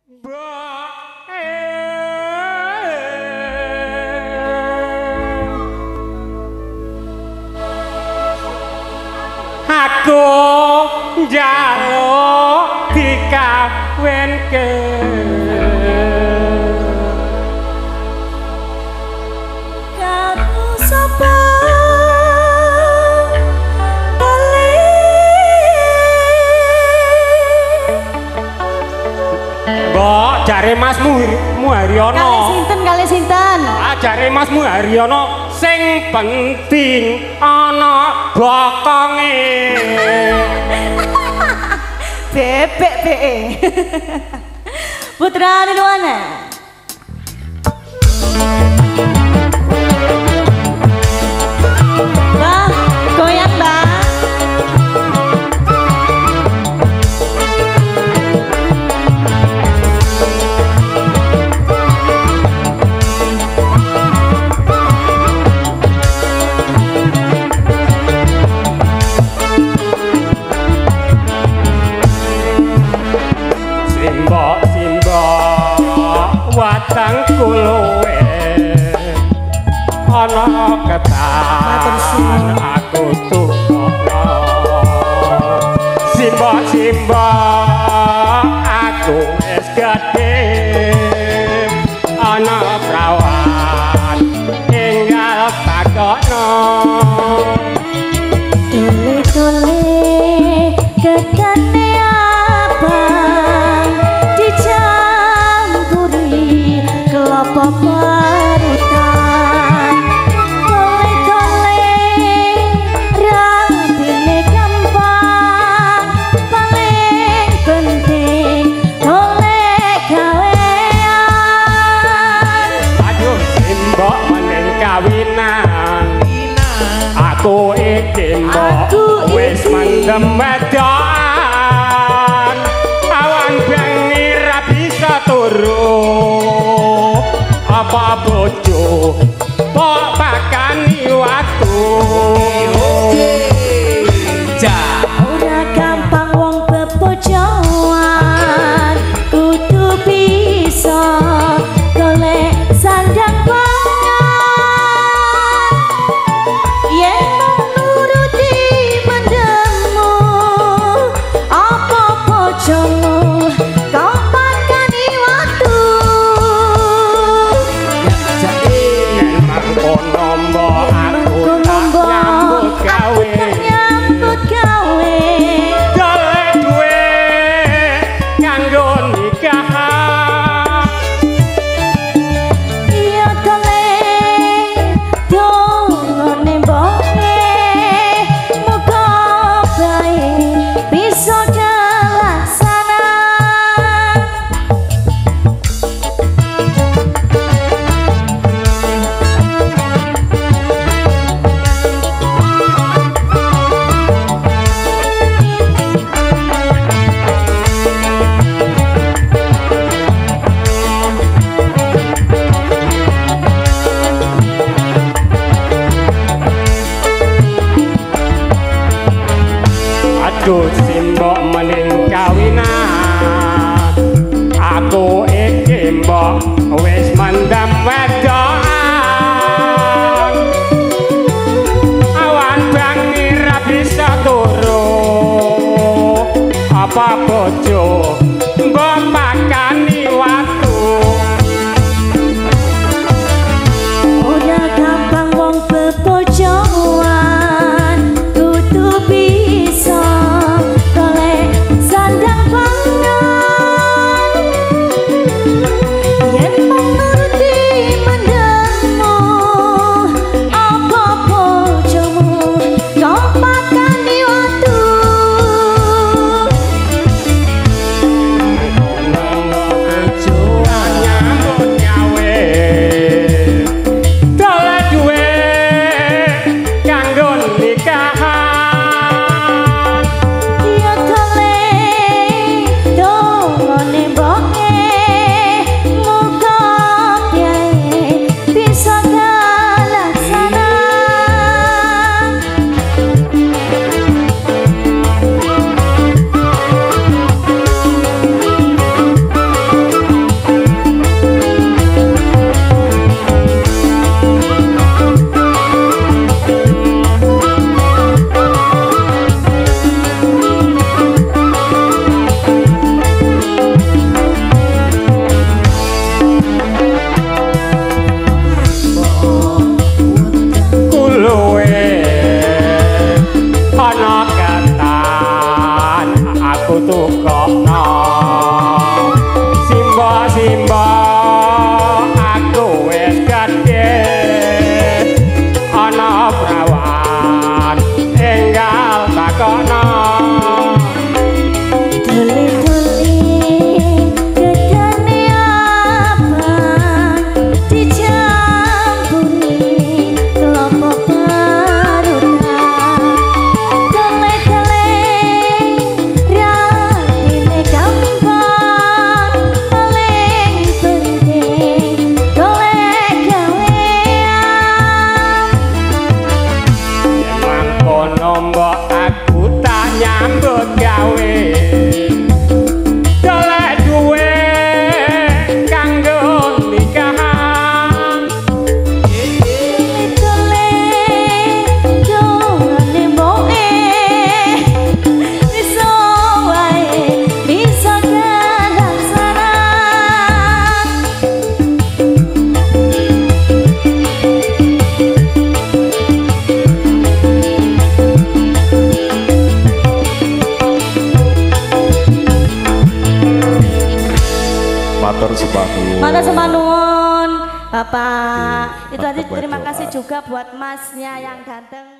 Aku njaluk dikawinke karo sapa Mbok jare Mas Muharyono kali sinten jare Mas Muharyono sing penting ana bokonge bebek be Putra Nirwana Mbak goyang Mbak watang kuluwe ana ketan aku tukokno simba aku wis gedhe ana prawan tinggal takokno tole kekane abang dicampuri kelapa parutan tole rantine gampang paling penting oleh gawean aduh simbok meneng kawinan aku iki mbok wis mendem wedokan awan bengi ra bisa turu apa bojo kok pakani waktu ora gampang wong bebojoan kudu bisa golek sandang pangan yen nuruti mendemu apa bojomu kau pakani waktu yen mangkono mbok aku tak nyambut gawe golek duwe nganggo nikahan iya golek dongone mbone muga bae bisa kelaksana aduh simbok mening kawinan aku iki mbok wis mendem wedokan awan bengi ra bisa turu apa bojo mbok makani waktu ora gampang wong bebojoan kudu bisa golek sandang pangan yen menuruti mendem Matur sembah nuwun. Matur sembah nuwun, Bapak. Oke, Itu tadi mantap, terima Bapak. kasih juga buat masnya yang ganteng.